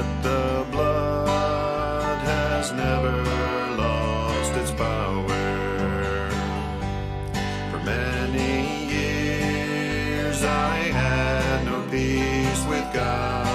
yet the blood has never lost its power. For many years I had no peace with God.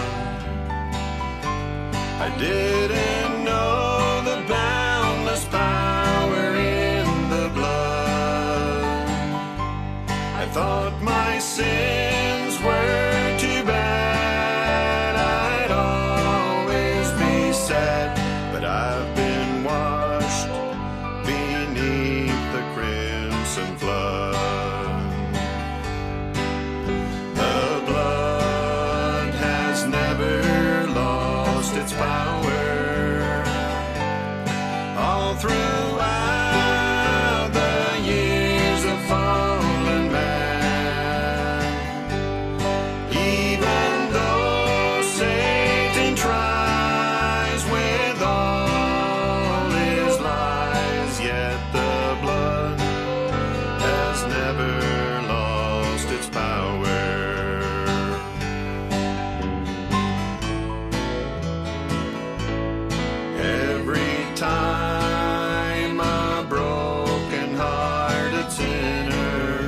I didn't know the boundless power in the blood. I thought my sins were too bad, I'd always be sad, but I've been washed beneath the crimson flood. The blood has never lost its power. All throughout the years of fallen man, even though Satan tries with all his lies, yet the blood has never lost its power. Every time a broken-hearted sinner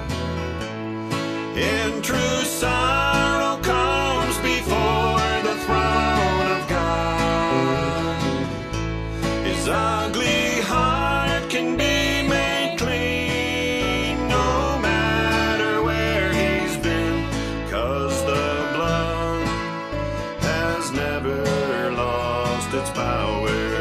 in true sorrow comes before the throne of God, his ugly heart can be made clean, no matter where he's been, 'cause the blood has never lost its power.